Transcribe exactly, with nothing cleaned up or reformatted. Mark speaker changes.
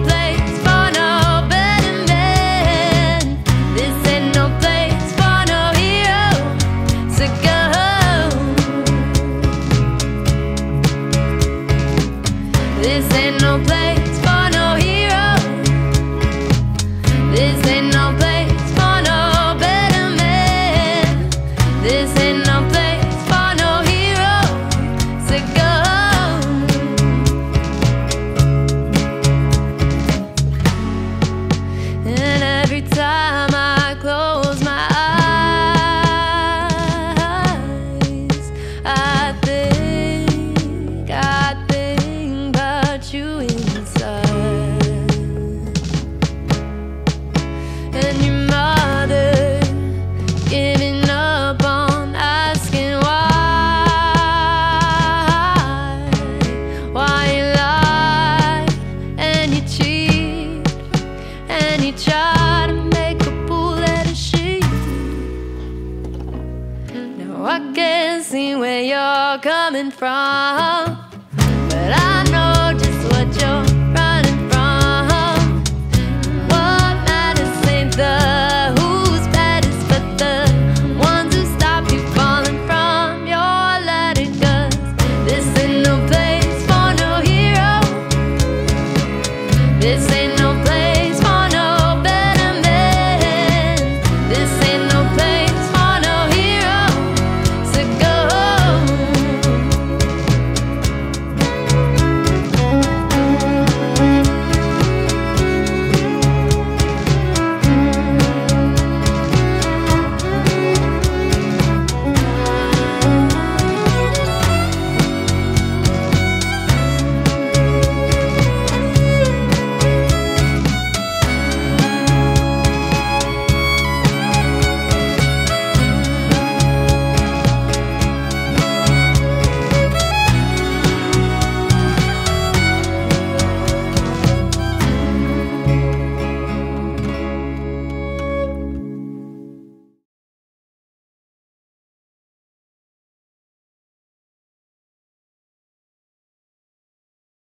Speaker 1: place for no better man. This ain't no place for no hero to go. This ain't no place for no hero. This ain't no place for no better man. This ain't no place for no hero to go. And every time I close my eyes, I think, I think about you inside. And your mother giving up on asking why. Why you lie and you cheat and you try to make a fool out of she. Now I can't see where you're coming from, but I know just what you're running from. What matters ain't the who's baddest, but the ones who stop you falling from your ladder. 'Cause this ain't no place for no hero. This ain't